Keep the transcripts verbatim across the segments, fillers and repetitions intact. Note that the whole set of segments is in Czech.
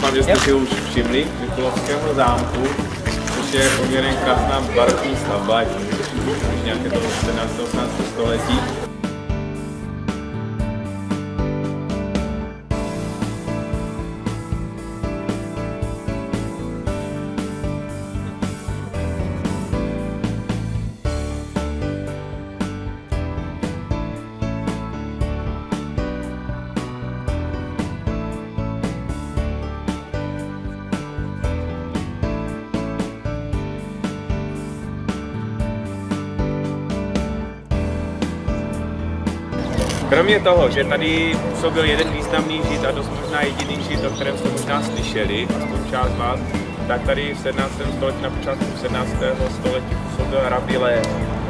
doufám, že jste si už všimli Mikulovského zámku, což je poměrně krásná barokní stavba, nějaké toho čtrnáctého osmnáctého století. Kromě toho, že tady působil jeden významný žid a dost možná jediný žid, o kterém jste možná slyšeli, aspoň část vás, tak tady v sedmnáctém století, na počátku sedmnáctého století působil rabí Lév.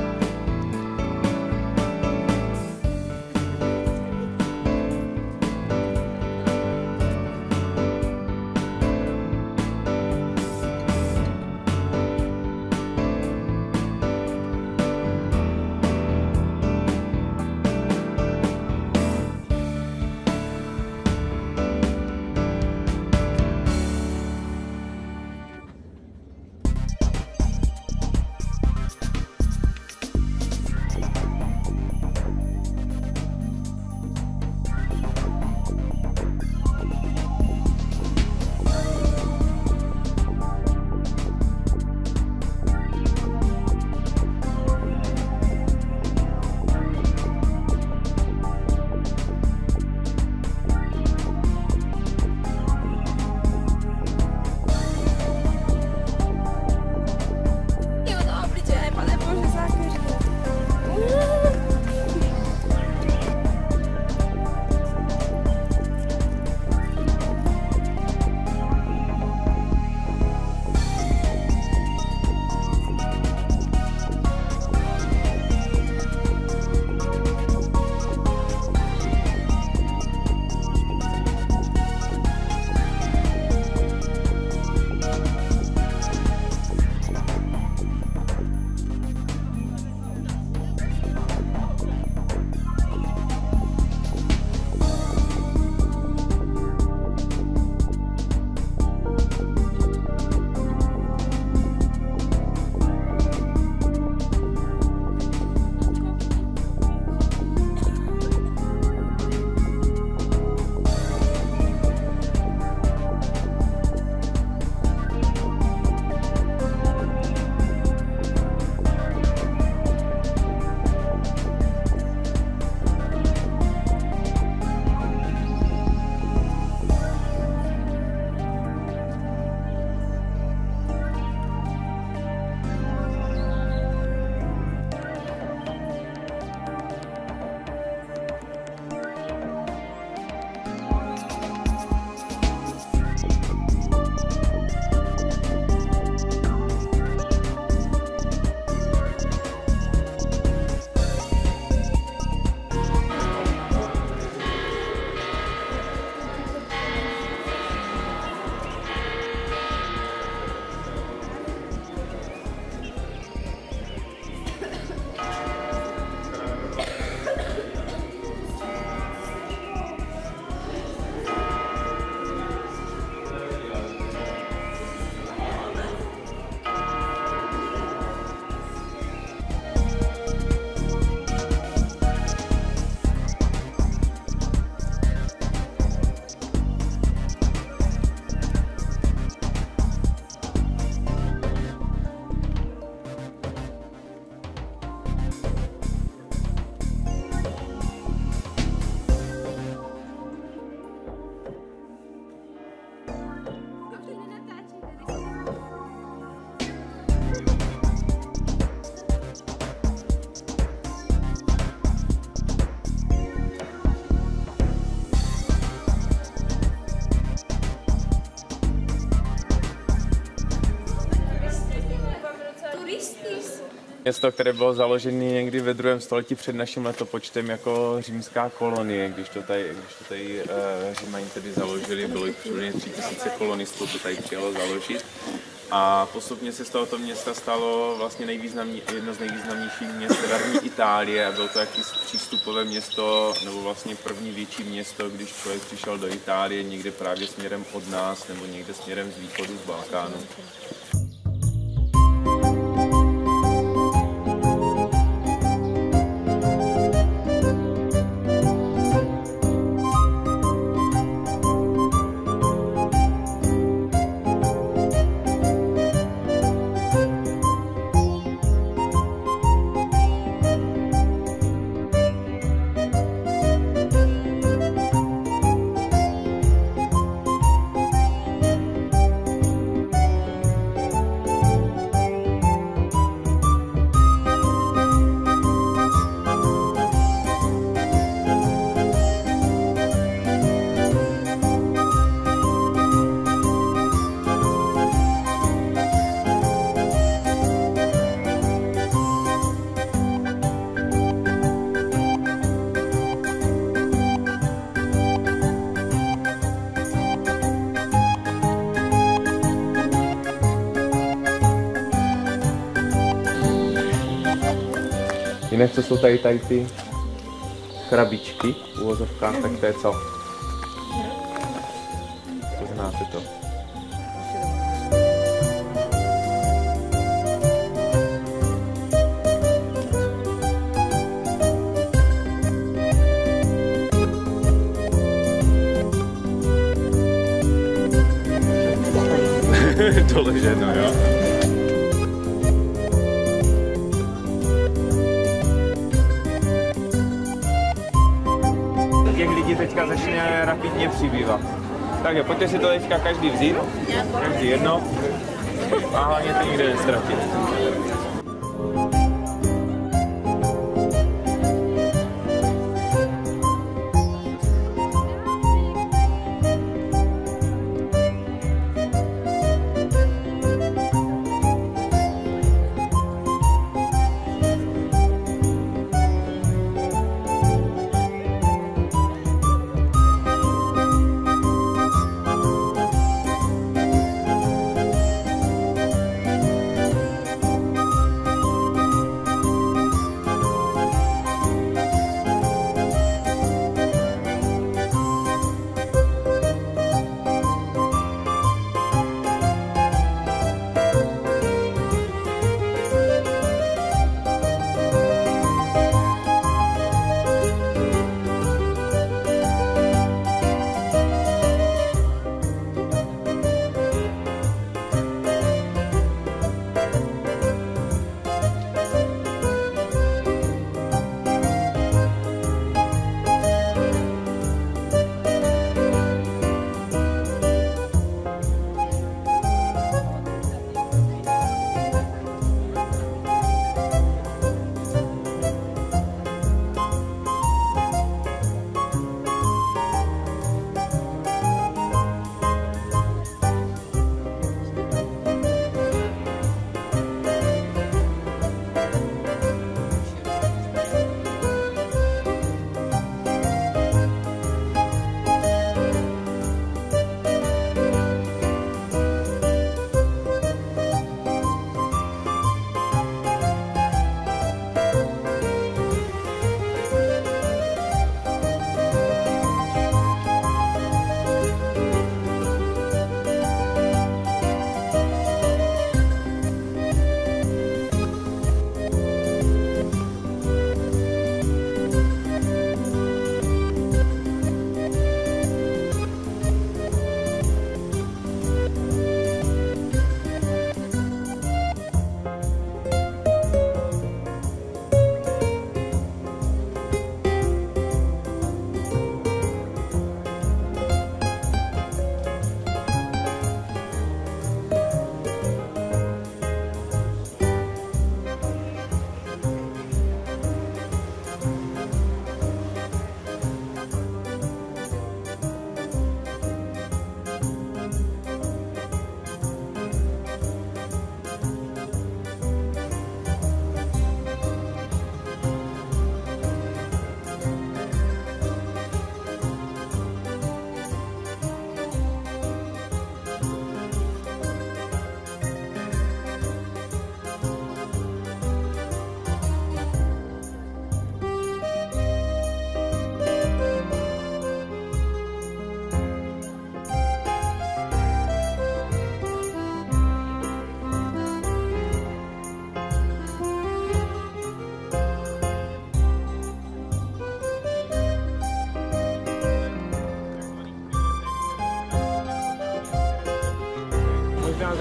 Město, které bylo založené někdy ve druhém století před naším letopočtem jako římská kolonie, když to tady, když to tady uh, Římani tedy založili, bylo jich přibližně tři tisíce kolonistů, to tady přijelo založit. A postupně se z tohoto města stalo vlastně nejvýznamní, jedno z nejvýznamnějších měst severní Itálie a bylo to jakýsi přístupové město, nebo vlastně první větší město, když člověk přišel do Itálie někde právě směrem od nás, nebo někde směrem z východu, z Balkánu. Jinak co jsou tady, tady ty krabičky v uvozovkách, tak to je co? Poznáte to. Doloženo, jo? Těch lidí teďka začne rapidně přibývat. Takže pojďte si to teďka každý vzít, každý jedno a hlavně to nikde nestratit.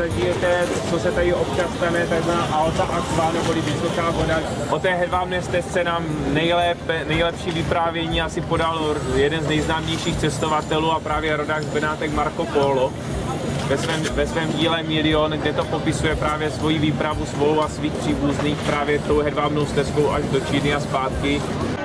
zažijete, co se tady občas stane, takzvaná alta aqua, neboli vysoká voda. O té hedvábné stezce nám nejlépe, nejlepší vyprávění asi podal jeden z nejznámějších cestovatelů a právě rodák z Benátek Marco Polo ve svém, ve svém díle Milion, kde to popisuje právě svoji výpravu svou a svých příbuzných právě tou hedvábnou stezkou až do Číny a zpátky.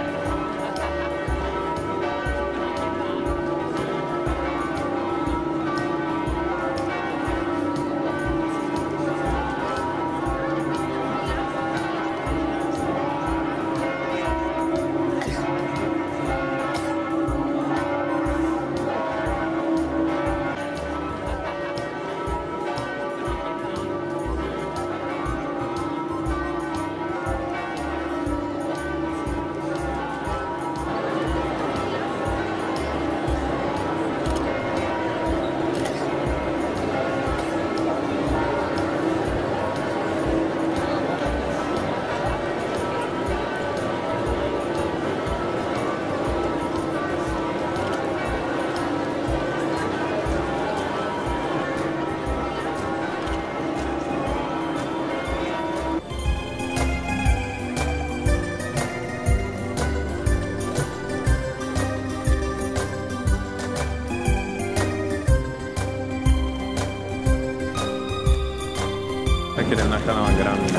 Tak jdem na kanál Grande.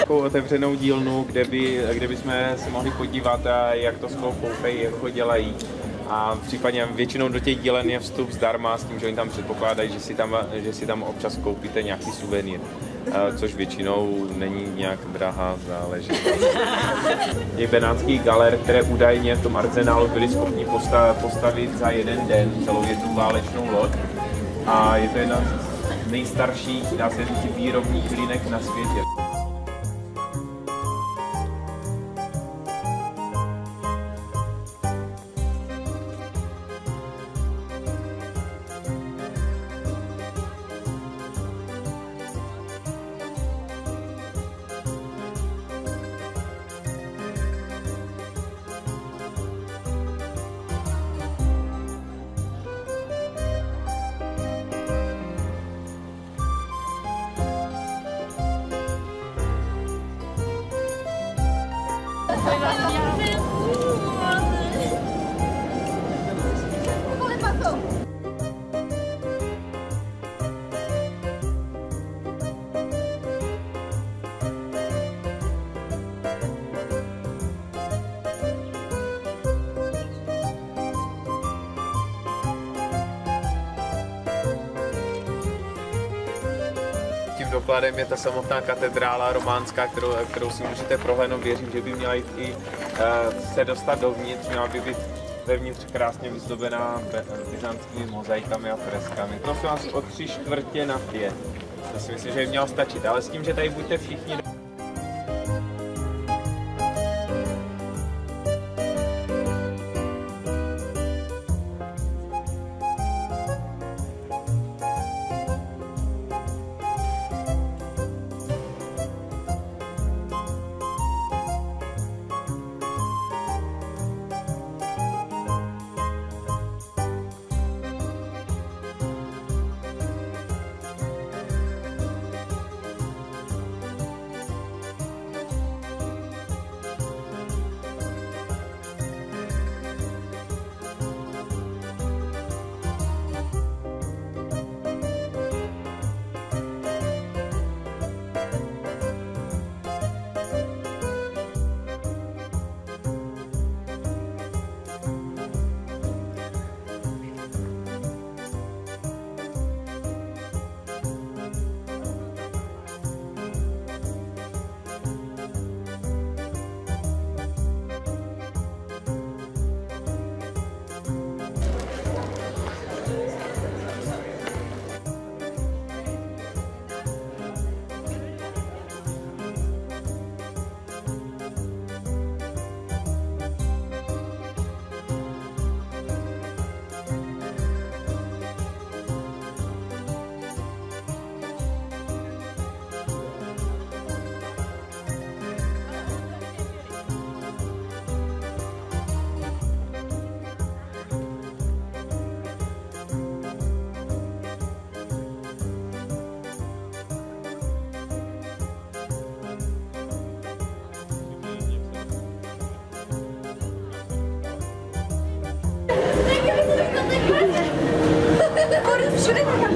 takovou otevřenou dílnu, kde by, kde by jsme se mohli podívat, jak to sklo koupejí, jak ho dělají. A případně většinou do těch dílen je vstup zdarma s tím, že oni tam předpokládají, že si tam, že si tam občas koupíte nějaký suvenýr, což většinou není nějak drahá záležitost. Je benátský galer, které údajně v tom arzenálu byli schopni postavit za jeden den celou jednu válečnou loď. A je to jedna z nejstarších, dá se říct, výrobních linek na světě. Tím dokladem je ta samotná katedrála románská, kterou, kterou si můžete prohlédnout. Věřím, že by měla jít i uh, se dostat dovnitř, měla by být vevnitř krásně vyzdobená byzantskými mozaikami a freskami. To jsou asi o tři čtvrtě na pět. To si myslím, že by mělo stačit, ale s tím, že tady buďte všichni. Şuraya